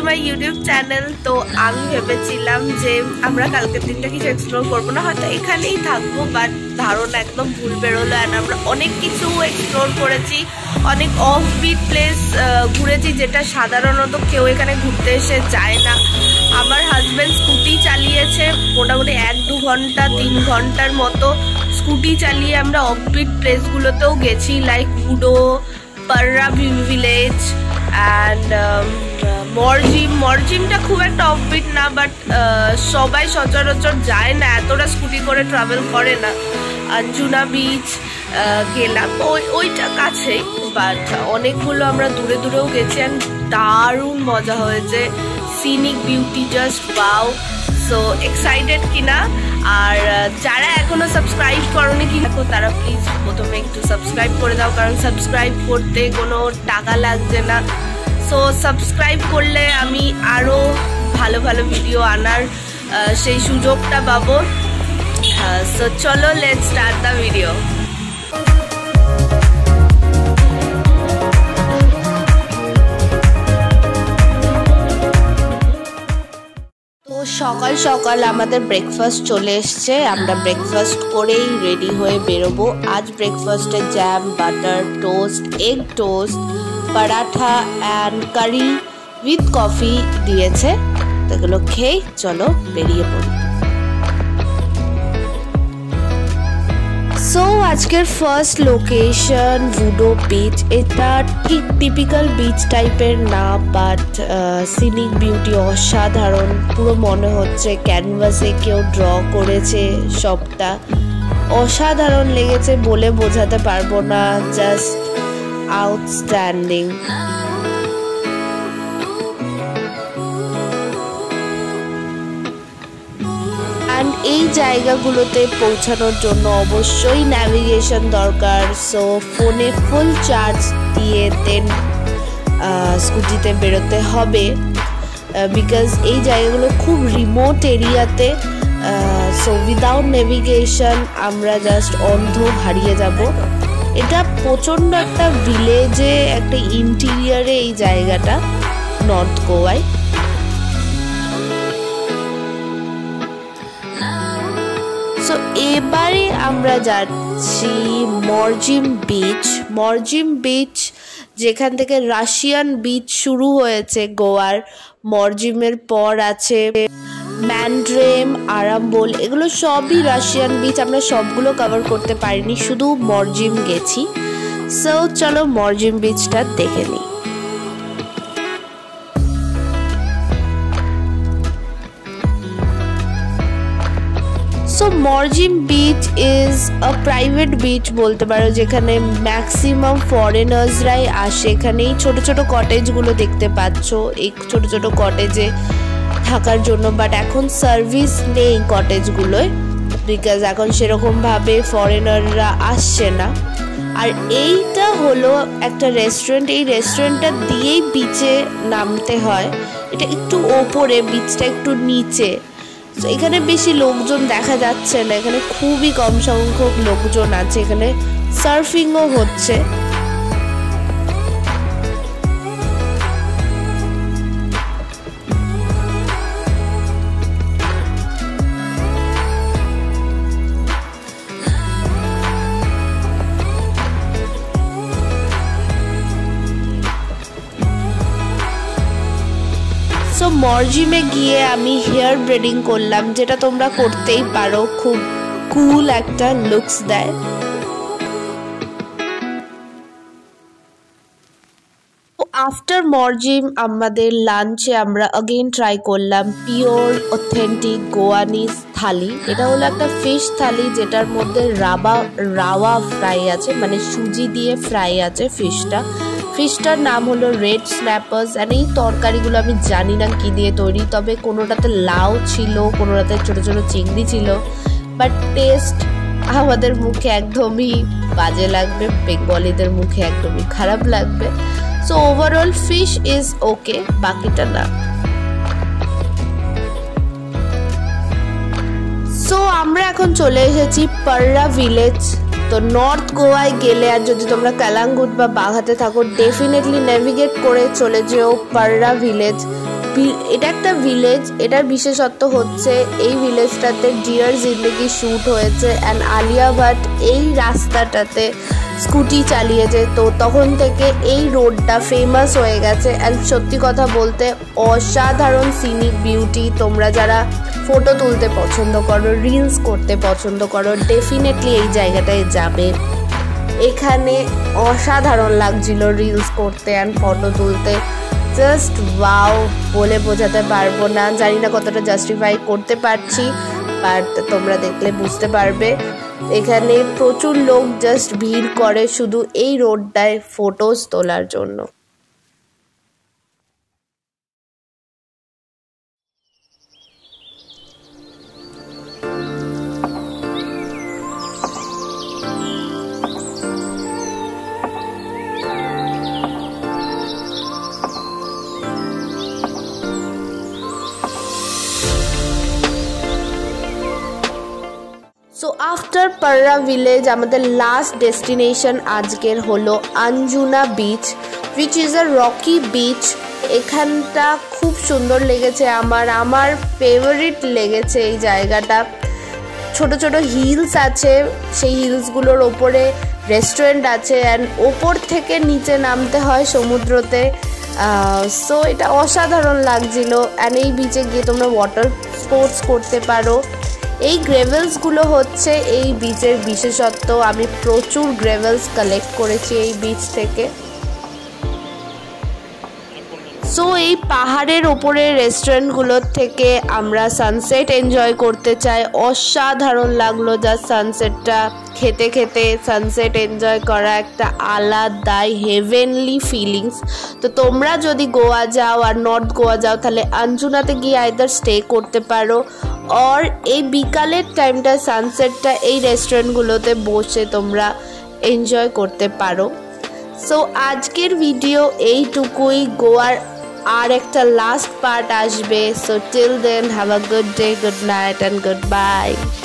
To my YouTube channel. তো আমি ভেবেছিলাম যে আমরা কালকের দিনটা কিছু এক্সপ্লোর করবো না, হয়তো এখানেই থাকবো, বাট ধারণা একদম ভুল বেরোলো। অ্যান্ড আমরা অনেক কিছু এক্সপ্লোর করেছি, অনেক অফবিট প্লেস ঘুরেছি যেটা সাধারণত কেউ এখানে ঘুরতে এসে যায় না। আমার হাজব্যান্ড স্কুটি চালিয়েছে মোটামুটি 1-2 ঘন্টা 3 ঘন্টার মতো স্কুটি চালিয়ে আমরা অফবিট প্লেসগুলোতেও গেছি, লাইক বুডো, পাররা ভিলেজ অ্যান্ড মরজিমটা খুব একটা অফবিট না, বাট সবাই সচরাচর যায় না, এতটা স্কুটি করে ট্রাভেল করে না। আঞ্জুনা বিচ গেলাম, ওইটা কাছেই, বাট অনেকগুলো আমরা দূরে দূরেও গেছি অ্যান্ড দারুণ মজা হয়েছে। Scenic beauty just wow. So excited কিনা? আর যারা এখনো সাবস্ক্রাইব করোনি কি দেখো, তারা প্লিজ প্রথমে একটু সাবস্ক্রাইব করে দাও, কারণ সাবস্ক্রাইব করতে কোনো টাকা লাগছে না। সো সাবস্ক্রাইব করলে আমি আরও ভালো ভালো ভিডিও আনার সেই সুযোগটা পাবো। সো চলো, লেটস স্টার্ট দ্য ভিডিও। সকাল সকাল আমাদের ব্রেকফাস্ট চলে এসছে, আমরা ব্রেকফাস্ট করেই রেডি হয়ে বেরোবো। আজ ব্রেকফাস্টে jam, butter toast, egg toast, paratha and curry with coffee দিয়েছে। এগুলো খেয়ে চলো বেরিয়ে পড়ি। সো আজকের ফার্স্ট লোকেশন বুডো বিচ। এটা ঠিক টিপিক্যাল বিচ টাইপের না, বাট সিনিক বিউটি অসাধারণ। পুরো মনে হচ্ছে ক্যানভাসে কেউ ড্র করেছে, সবটা অসাধারণ লেগেছে, বলে বোঝাতে পারবো না, জাস্ট আউটস্ট্যান্ডিং। এই জায়গাগুলোতে পৌঁছানোর জন্য অবশ্যই ন্যাভিগেশন দরকার। সো ফোনে ফুল চার্জ দিয়ে দেন স্কুটিতে বেরোতে হবে, বিকজ এই জায়গাগুলো খুব রিমোট এরিয়াতে। সো উইদাউট নেভিগেশন আমরা জাস্ট অন্ধ হারিয়ে যাব। এটা প্রচণ্ড একটা ভিলেজে, একটা ইন্টিরিয়ারে এই জায়গাটা, নর্থ গোয়ায়। সো এবারে আমরা যাচ্ছি মরজিম বিচ। মরজিম বিচ যেখান থেকে রাশিয়ান বিচ শুরু হয়েছে গোয়ার। মরজিমের পর আছে ম্যান্ড্রেম, আরাম্বোল, এগুলো সবই রাশিয়ান বিচ। আমরা সবগুলো কভার করতে পারিনি, শুধু মরজিম গেছি। সো চলো মরজিম বিচটা দেখে নিই। So Morjim beach is a private beach বলতে পারো, যেখানে ম্যাক্সিমাম ফরেনার্সরাই আসে। এখানেই ছোট ছোট কটেজগুলো দেখতে পাচ্ছ, এই ছোট ছোট কটেজে থাকার জন্য। বাট এখন সার্ভিস নেই কটেজগুলোয়, বিকজ এখন সেরকমভাবে ফরেনাররা আসছে না। আর এইটা হলো একটা রেস্টুরেন্ট, এই রেস্টুরেন্টটা দিয়েই বিচে নামতে হয়। এটা একটু ওপরে, বিচটা একটু নিচে। তো এখানে বেশি লোকজন দেখা যাচ্ছে না, এখানে খুবই কম সংখ্যক লোকজন আছে। এখানে সার্ফিংও হচ্ছে। সো মরজিমে গিয়ে আমি হেয়ার ব্রেডিং করলাম, যেটা তোমরা করতেই পারো, খুব কুল একটা লুকস দেয়। আফটার মরজিম আমাদের লাঞ্চে আমরা अगेन ট্রাই করলাম পিওর অথেন্টিক গোয়ানিজ থালি। এটা হলো একটা ফিশ থালি, যেটার মধ্যে রাওয়া ফ্রাই আছে, মানে সুজি দিয়ে ফ্রাই আছে ফিশটা। ফিশটার নাম হলো রেড স্ন্যাপার্স। অ্যান্ড এই তরকারিগুলো আমি জানি না কী দিয়ে তৈরি, তবে কোনোটাতে লাউ ছিল, কোনোটাতে ছোটো ছোটো চিংড়ি ছিল, বাট টেস্ট আমাদের মুখে একদমই বাজে লাগবে, বেঙ্গলিদের মুখে একদমই খারাপ লাগবে। So overall fish is okay, বাকিটা না। সো আমরা এখন চলে এসেছি পাররা ভিলেজ। তো নর্থ গোয়ায় গেলে আর যদি তোমরা কালাঙ্গুট বা বাঘাতে থাকো, ডেফিনেটলি নেভিগেট করে চলে যেও পাররা ভিলেজ। এটা একটা ভিলেজ। এটার বিশেষত্ব হচ্ছে এই ভিলেজটাতে ডিয়ার জিন্দেগি শ্যুট হয়েছে অ্যান্ড আলিয়া ভাট এই রাস্তাটাতে স্কুটি চালিয়েছে, তো তখন থেকে এই রোডটা ফেমাস হয়ে গেছে। অ্যান্ড সত্যি কথা বলতে অসাধারণ সিনিক বিউটি। তোমরা যারা ফটো তুলতে পছন্দ করো, রিলস করতে পছন্দ করো, ডেফিনেটলি এই জায়গাটায় যাবে। এখানে অসাধারণ লাগছিল রিলস করতে অ্যান্ড ফটো তুলতে, জাস্ট ওয়াও বলে বোঝাতে পারবো না। জানি না কতটা জাস্টিফাই করতে পারছি, বাট তোমরা দেখলে বুঝতে পারবে। এখানে প্রচুর লোক জাস্ট ভিড় করে শুধু এই রোডটায় ফটোজ তোলার জন্য। সো আফটার পাররা ভিলেজ আমাদের লাস্ট ডেস্টিনেশন আজকের হলো Anjuna beach, which is a rocky beach. এখানটা খুব সুন্দর লেগেছে আমার ফেভারিট লেগেছে এই জায়গাটা। ছোট ছোট হিলস আছে, সেই হিলসগুলোর ওপরে রেস্টুরেন্ট আছে অ্যান্ড ওপর থেকে নিচে নামতে হয় সমুদ্রতে। সো এটা অসাধারণ লাগছিল। অ্যান্ড এই বিচে গিয়ে তোমরা ওয়াটার স্পোর্টস করতে পারো। এই গ্রেভেলসগুলো হচ্ছে এই বিচের বিশেষত্ব। আমি প্রচুর গ্রেভেলস কালেক্ট করেছি এই বিচ থেকে। সো এই পাহাড়ের ওপরে রেস্টুরেন্টগুলোর থেকে আমরা সানসেট এনজয় করতে চাই। অসাধারণ লাগলো যা সানসেটটা খেতে খেতে সানসেট এনজয় করা একটা আলাদাই হেভেনলি ফিলিংস। তো তোমরা যদি গোয়া যাও আর নর্থ গোয়া যাও তাহলে আঞ্জুনাতে গিয়ে আইদার স্টে করতে পারো, আর এই বিকালের টাইমটা সানসেটটা এই রেস্টুরেন্টগুলোতে বসে তোমরা এনজয় করতে পারো। সো আজকের ভিডিও এইটুকুই। গোয়ার আর একটা লাস্ট পার্ট আসবে। So till then have a good day, good night and good bye.